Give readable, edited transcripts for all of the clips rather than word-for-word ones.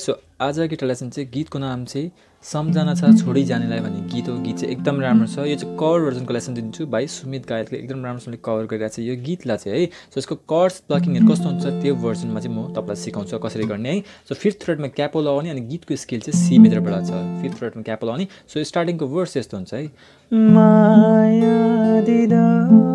So आज गीत lesson चाहिँ गीतको नाम चाहिँ सम्झना छ छोडी जानेलाई भन्ने गीत हो। गीत चाहिँ एकदम राम्रो छ। यो चाहिँ कभर भर्जनको लेसन दिन्छु भाइ सुमित गायकले एकदम राम्रोसँगले कभर गरिरहेको छ यो गीतलाई चाहिँ है। सो यसको कर्ड्स प्लकिङहरू कस्तो हुन्छ त्यो भर्जनमा चाहिँ म तपाईँलाई सिकाउँछु कसरी गर्ने है। सो फिफ्थ फ्रेटमा क्यापो लगाउने अनि गीतको स्केल चाहिँ सी मेजरबाट छ। फिफ्थ फ्रेटमा क्यापो लगाउने। सो स्टार्टिङको वर्स यस्तो हुन्छ है। माया दिदा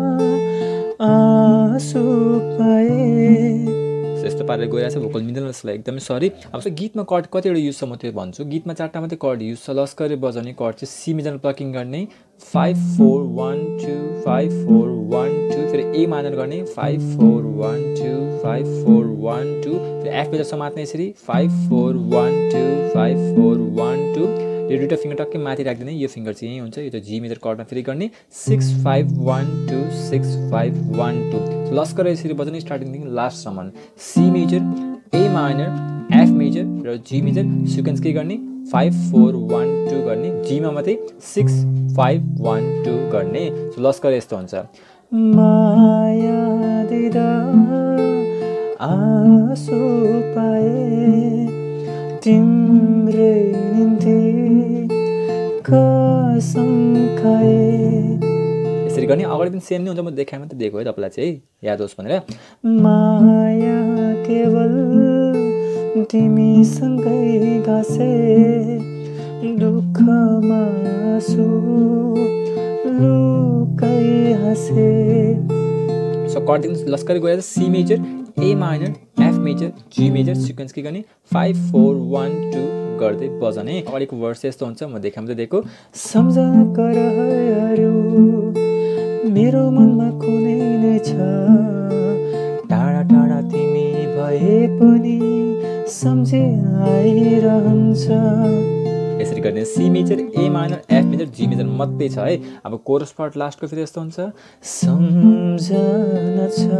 आँसु पाए यस्तो पारेर गइरहेको छ। भोकल मिल्दैन जसलाई एकदमै सरी। अब चाहिँ गीतमा कर्ड कतिवटा युज छ म त्यो भन्छु। गीतमा 4टा मात्रै कर्ड युज छ। लस्करले बजाउने कर्ड चाहिँ सी मेजरमा प्लकिङ गर्ने 5 4 1 2 5 4 1 2 फेरि ए माइनर गर्ने 5 4 1 2 5 4 1 2 फेरि एफ मेजर समात्ने यसरी 5 4 1 2 5 4 1 2 यो दुईवटा फिङ्गर टक्कै माथि राख्दैन। यो फिङ्गर चाहिँ यहीँ हुन्छ। यो त जी मेजर कर्डमा फेरि गर्ने 6 5 1 2 6 5 1 2 लस्कर यसरी बजाउने स्टार्टिङदेखि लास्टसम्म C major A minor F major र जी मेजर सिक्वेन्स के गर्ने 5 4 1 2 गर्ने जीमा मात्रै 6 5 1 2 गर्ने। सो लस्कर यस्तो हुन्छ। माया दिदा आँसु पाए तिम्रै निम्ति कसम खाए यसरी गर्ने। अगाडि पनि सेम नै हुन्छ। म देखाइ मात्रै दिएको है तपाईँलाई चाहिँ याद होस् भनेर। माया केवल तिमीसँगै गाँसे दुःखमा आँसु लुकाइ हाँसे। सो कर्डिङ लस्करी गएर C major A minor F major G major sequence के गर्ने 5 4 1 2 गर्दै बजाउने। अगाडिको वर्स यस्तो हुन्छ। म देखाउँदै दिएको। सम्झना करहरू मेरो मनमा कुनै नै छ टाढा टाढा तिमी भए पनि सम्झे आइरहन्छ यसरी गर्ने C major A minor F major G major मात्रै छ है। अब कोरस पार्ट लास्टको फेरि यस्तो हुन्छ। सम्झना छ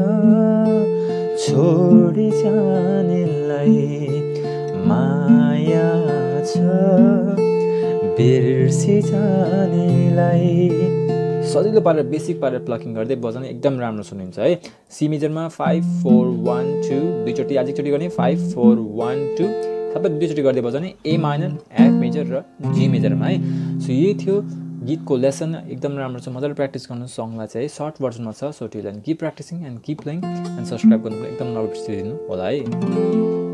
छोडी जानेलाई माया छ बिर्सी जानेलाई। सजिलो पारेर बेसिक पारेर प्लकिङ गर्दै बजाउने एकदम राम्रो सुनिन्छ है। सी मेजरमा 5 4 1 2 दुईचोटि आज एकचोटि गर्ने 5 4 1 2 सबै दुईचोटि गर्दै बजाउने ए माइनर एफ मेजर र जी मेजरमा है। सो यही थियो गीतको लेसन एकदम राम्रो छ। मजाले प्र्याक्टिस गर्नु सङलाई चाहिँ सर्ट भर्जनमा छ। So till end keep practising and keep playing and subscribe गर्नु एकदम नबिर्सिदिनु होला है।